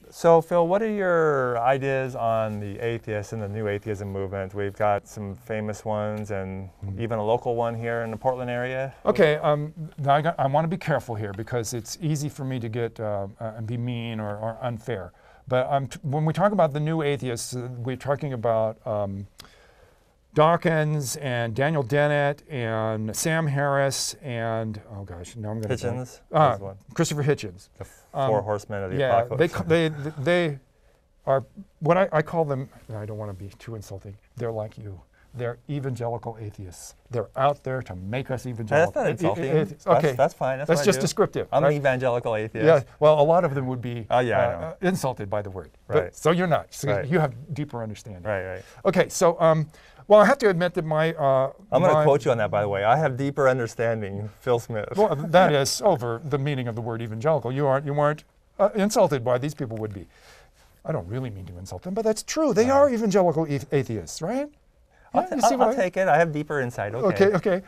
So, Phil, what are your ideas on the atheists and the new atheism movement? We've got some famous ones and even a local one here in the Portland area. Okay, now I want to be careful here because it's easy for me to get and be mean or unfair. But when we talk about the new atheists, we're talking about Dawkins and Daniel Dennett and Sam Harris and, oh gosh, now I'm going to Hitchens. Christopher Hitchens. The four horsemen of the apocalypse. They are what I call them, and I don't want to be too insulting, they're like you. They're evangelical atheists. They're out there to make us evangelical. That's not insulting. Okay, that's fine. That's just descriptive. I'm an evangelical atheist. Yeah. Well, a lot of them would be insulted by the word. Right. But, so you're not. So you have deeper understanding. Right. Okay. So, well, I have to admit that my I'm going to quote you on that, by the way. I have deeper understanding, Phil Smith. Well, that is over the meaning of the word evangelical. You weren't insulted by these people would be. I don't really mean to insult them, but that's true. They are evangelical atheists, right? I'll take it. I have deeper insight. Okay.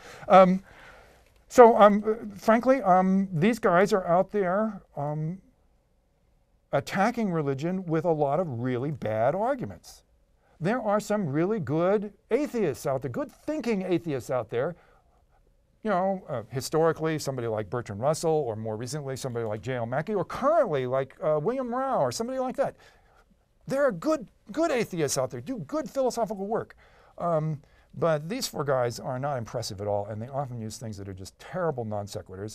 So, frankly, these guys are out there attacking religion with a lot of really bad arguments. There are some really good atheists out there, good thinking atheists out there. You know, historically, somebody like Bertrand Russell, or more recently, somebody like J.L. Mackie, or currently like William Rao, or somebody like that. There are good atheists out there, do good philosophical work. But these four guys are not impressive at all, and they often use things that are just terrible non sequiturs.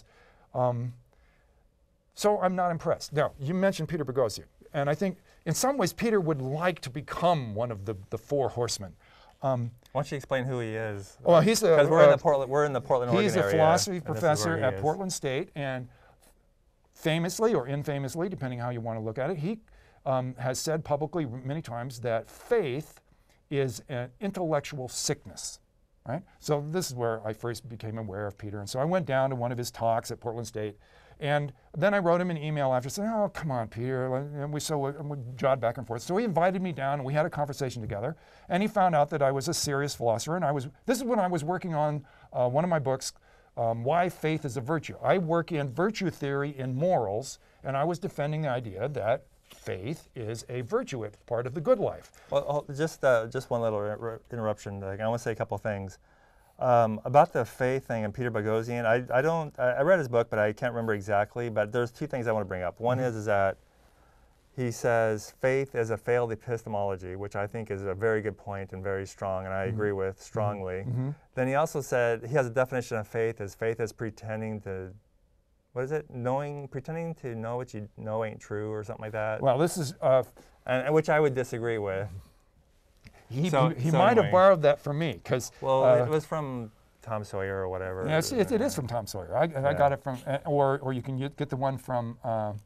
So I'm not impressed. Now, you mentioned Peter Boghossian, and I think in some ways Peter would like to become one of the four horsemen. Why don't you explain who he is? Well, he's because we're in the Portland, Oregon he's area. He's a philosophy professor at Portland State, and famously or infamously, depending how you want to look at it, he has said publicly many times that faith is an intellectual sickness, right? So this is where I first became aware of Peter. And so I went down to one of his talks at Portland State, and then I wrote him an email after saying, oh, come on, Peter, and we jawed back and forth. So he invited me down, and we had a conversation together, and he found out that I was a serious philosopher, and this is when I was working on one of my books, Why Faith is a Virtue. I work in virtue theory in morals, and I was defending the idea that faith is a virtue. It's part of the good life. Well, just one little interruption. I want to say a couple of things about the faith thing and Peter Boghossian. I read his book, but I can't remember exactly. But there's two things I want to bring up. One is that he says faith is a failed epistemology, which I think is a very good point and very strong, and I agree with strongly. Then he also said he has a definition of faith as pretending to. What is it? Pretending to know what you know ain't true, or something like that. Well, this is and which I would disagree with. He might have borrowed that from me, because it was from Tom Sawyer or whatever. Yes, it is from Tom Sawyer. I got it from, or you can get the one from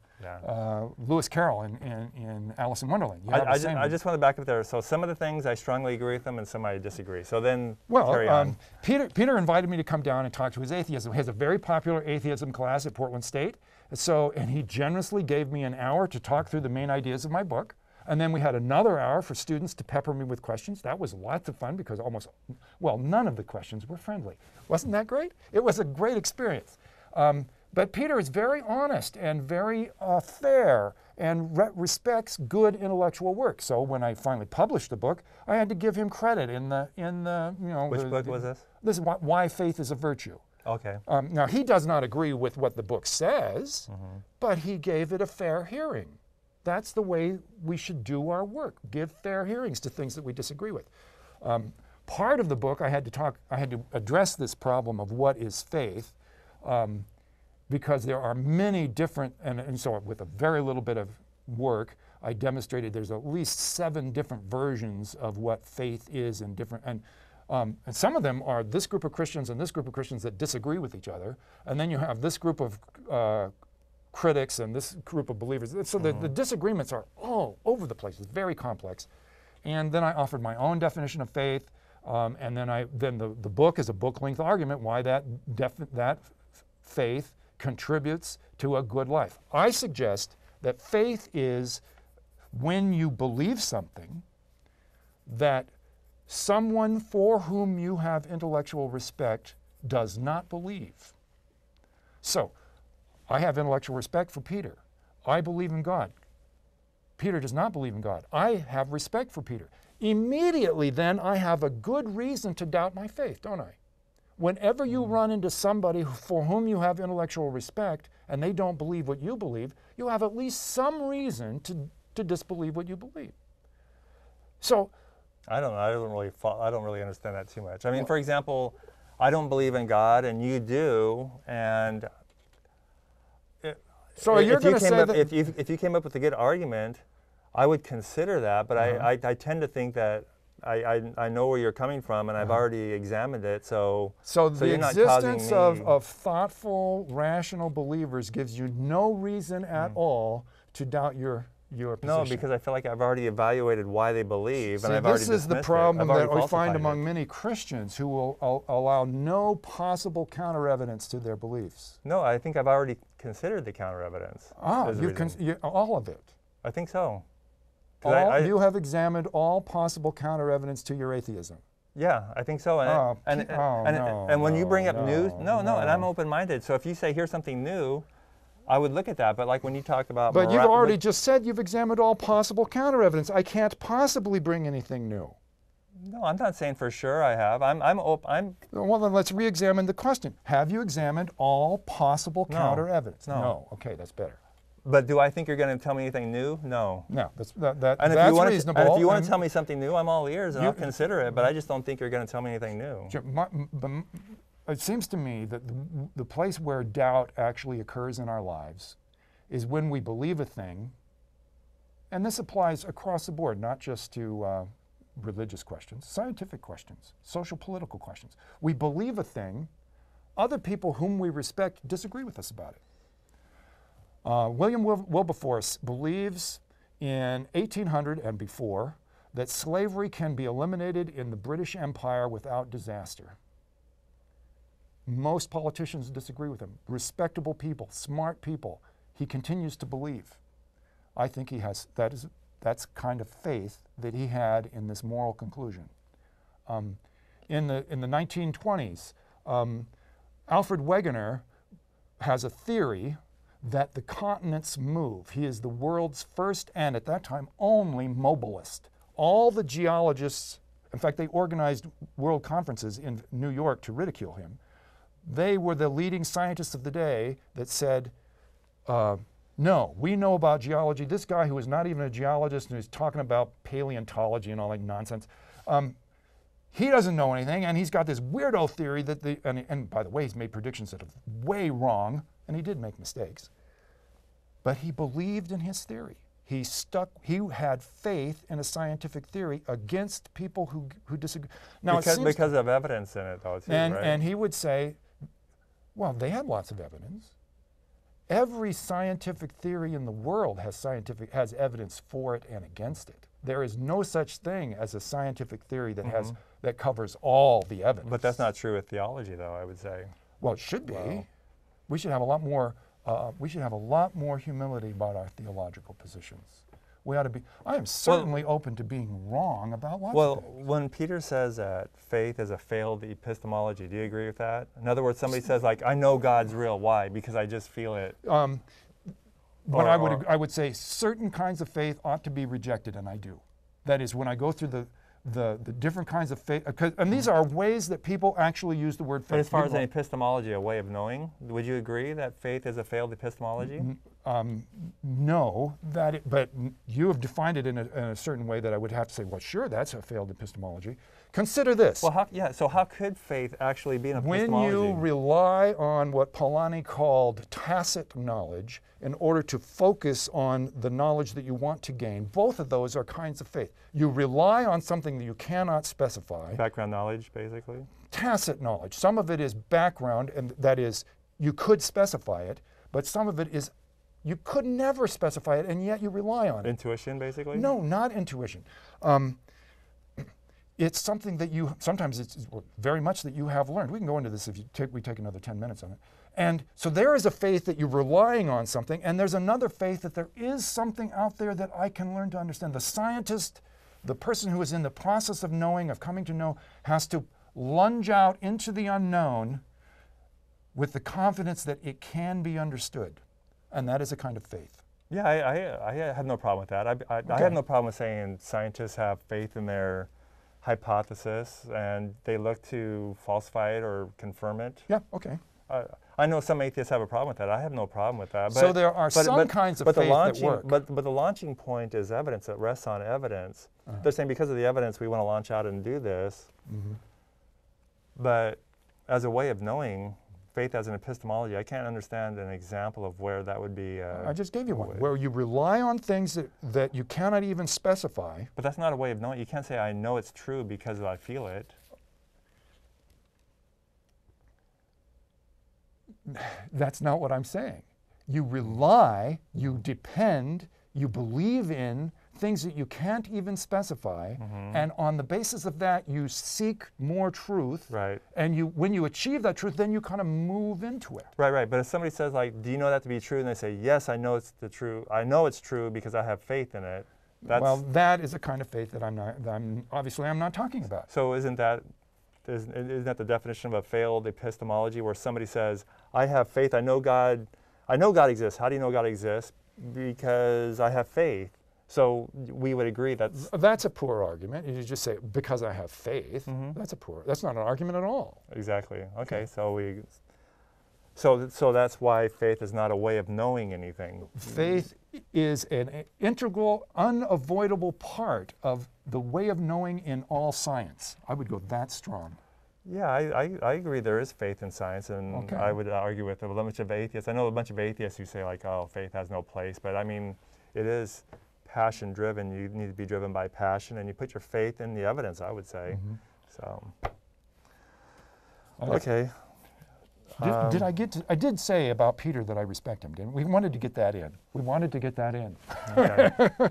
Lewis Carroll in Alice in Wonderland. I just want to back up there. So some of the things I strongly agree with them, and some I disagree. So then carry on. Peter invited me to come down and talk to his atheism. He has a very popular atheism class at Portland State. And he generously gave me an hour to talk through the main ideas of my book. And then we had another hour for students to pepper me with questions. That was lots of fun because none of the questions were friendly. Wasn't that great? It was a great experience. But Peter is very honest and very fair and respects good intellectual work. So when I finally published the book, I had to give him credit in the Which book was this? This is Why Faith is a Virtue. Okay. Now he does not agree with what the book says, but he gave it a fair hearing. That's the way we should do our work. Give fair hearings to things that we disagree with. Part of the book I had to address this problem of what is faith. Because there are many different, and so with a very little bit of work, I demonstrated there's at least 7 different versions of what faith is, and some of them are this group of Christians and this group of Christians that disagree with each other, and then you have this group of critics and this group of believers. So the disagreements are all over the place. It's very complex. And then I offered my own definition of faith, and then the book is a book-length argument why that faith contributes to a good life. I suggest that faith is when you believe something that someone for whom you have intellectual respect does not believe. So, I have intellectual respect for Peter. I believe in God. Peter does not believe in God. I have respect for Peter. Immediately then I have a good reason to doubt my faith, don't I? Whenever you run into somebody for whom you have intellectual respect and they don't believe what you believe, you have at least some reason to disbelieve what you believe. So I don't know. I don't really understand that too much. I mean, for example, I don't believe in God, and you do, and so you're going to say that if you came up with a good argument, I would consider that. But I tend to think that I know where you're coming from, and I've already examined it. So the you're not causing existence me of thoughtful, rational believers gives you no reason at all to doubt your position. No, because I feel like I've already evaluated why they believe, and I've this already is the dismissed problem it. that we find among many Christians who will allow no possible counter evidence to their beliefs. No, I think I've already considered the counter evidence. All of it. I think so. You have examined all possible counter evidence to your atheism. Yeah, I think so. And when you bring up news, and I'm open-minded. So if you say here's something new, I would look at that. But like when you talk about, but you've already just said you've examined all possible counter evidence. I can't possibly bring anything new. No, I'm not saying for sure I have. Well, then let's re-examine the question. Have you examined all possible counter evidence? No. Okay, that's better. But do I think you're going to tell me anything new? No. No, that's reasonable. And if you want to tell me something new, I'm all ears and I'll consider it. But I just don't think you're going to tell me anything new. It seems to me that the place where doubt actually occurs in our lives is when we believe a thing, and this applies across the board, not just to religious questions, scientific questions, social political questions. We believe a thing, other people whom we respect disagree with us about it. William Wilberforce believes in 1800 and before that slavery can be eliminated in the British Empire without disaster. Most politicians disagree with him. Respectable people, smart people, he continues to believe. I think he has, that's kind of faith that he had in this moral conclusion. In the 1920s, Alfred Wegener has a theory that the continents move. He is the world's first and at that time only mobilist. All the geologists, in fact, they organized world conferences in New York to ridicule him. They were the leading scientists of the day that said, no, we know about geology. This guy who is not even a geologist and who's talking about paleontology and all that nonsense, he doesn't know anything, and he's got this weirdo theory that and by the way, he's made predictions that are way wrong, and he did make mistakes. But he believed in his theory. He had faith in a scientific theory against people who disagree. Now, because of evidence in it, though, too, right? And he would say, well, they had lots of evidence. Every scientific theory in the world has evidence for it and against it. There is no such thing as a scientific theory that that covers all the evidence. But that's not true with theology, though, I would say. Well, it should be. Well, we should have a lot more. We should have a lot more humility about our theological positions. We ought to be. I am certainly open to being wrong about lots of things. When Peter says that faith is a failed epistemology, do you agree with that? In other words, somebody says, like, I know God's real. Why? Because I just feel it. But I would say certain kinds of faith ought to be rejected, and I do. That is, when I go through the different kinds of faith, and these are ways that people actually use the word faith. But as far as an epistemology, a way of knowing, would you agree that faith is a failed epistemology? No, but you have defined it in a certain way that I would have to say, well, sure, that's a failed epistemology. Consider this. Well, so how could faith actually be an epistemology? When you rely on what Polanyi called tacit knowledge in order to focus on the knowledge that you want to gain, both of those are kinds of faith. You rely on something that you cannot specify. Background knowledge, basically? Tacit knowledge. Some of it is background, and that is, you could specify it, but some of it is, you could never specify it, and yet you rely on it. Intuition, basically? No, not intuition. It's something that sometimes it's very much that you have learned. We can go into this if we take another 10 minutes on it. And so there is a faith that you're relying on something, and there's another faith that there is something out there that I can learn to understand. The scientist, the person who is in the process of knowing, of coming to know, has to lunge out into the unknown with the confidence that it can be understood. And that is a kind of faith. Yeah, I have no problem with that. I have no problem with saying scientists have faith in their hypothesis and they look to falsify it or confirm it. Yeah, okay. I know some atheists have a problem with that. I have no problem with that. So there are some kinds of faith that work. But the launching point is evidence that rests on evidence. They're saying because of the evidence we want to launch out and do this. But as a way of knowing, faith as an epistemology, I can't understand an example of where that would be. I just gave you one, where you rely on things that you cannot even specify. But that's not a way of knowing. You can't say, I know it's true because I feel it. That's not what I'm saying. You rely, you depend, you believe in things that you can't even specify, and on the basis of that, you seek more truth. Right. And when you achieve that truth, then you kind of move into it. Right. But if somebody says, like, do you know that to be true? And they say, yes, I know it's the true. I know it's true because I have faith in it. Well, that is a kind of faith that I'm not talking about. So isn't that the definition of a failed epistemology, where somebody says, I have faith, I know God exists. How do you know God exists? Because I have faith. So we would agree that's a poor argument. You just say, because I have faith. That's not an argument at all. Exactly. Okay. So that's why faith is not a way of knowing anything. Faith is an integral, unavoidable part of the way of knowing in all science. I would go that strong. Yeah, I agree there is faith in science, and I would argue with a bunch of atheists. I know a bunch of atheists who say, like, oh, faith has no place, but I mean, it is passion driven. You need to be driven by passion, and you put your faith in the evidence, I would say. So, okay. I did say about Peter that I respect him, didn't we? We wanted to get that in. Okay.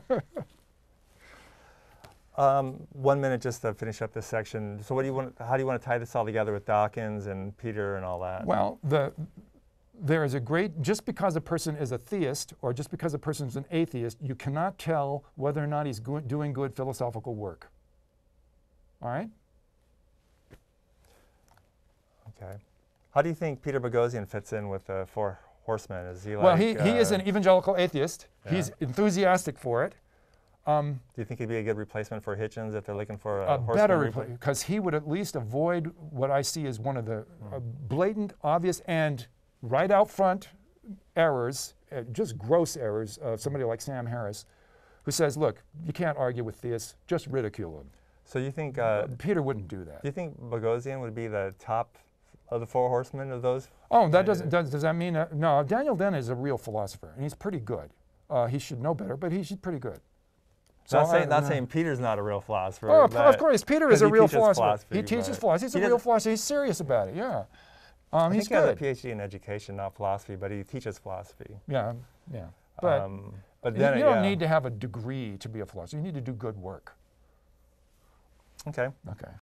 1 minute just to finish up this section. So how do you want to tie this all together with Dawkins and Peter and all that? Well, there is just because a person is a theist or just because a person is an atheist, you cannot tell whether or not he's doing good philosophical work. All right? Okay. How do you think Peter Boghossian fits in with the Four Horsemen? Is he like... Well, he is an evangelical atheist. Yeah. He's enthusiastic for it. Do you think he'd be a good replacement for Hitchens if they're looking for a horseman? Better replacement, because he would at least avoid what I see as one of the blatant, obvious, and right out front errors, just gross errors of somebody like Sam Harris, who says, look, you can't argue with theists, just ridicule them. So you think... Peter wouldn't do that. Do you think Boghossian would be the top of the Four Horsemen of those? Oh, that does that mean... no, Daniel Dennett is a real philosopher, and he's pretty good. He should know better, but he's pretty good. So not saying Peter's not a real philosopher. Oh, of course, Peter is a real philosopher. He teaches philosophy. He's a real philosopher. He's serious about it, yeah. He's good. He has a Ph.D. in education, not philosophy, but he teaches philosophy. Yeah. But then you don't need to have a degree to be a philosopher. You need to do good work. Okay.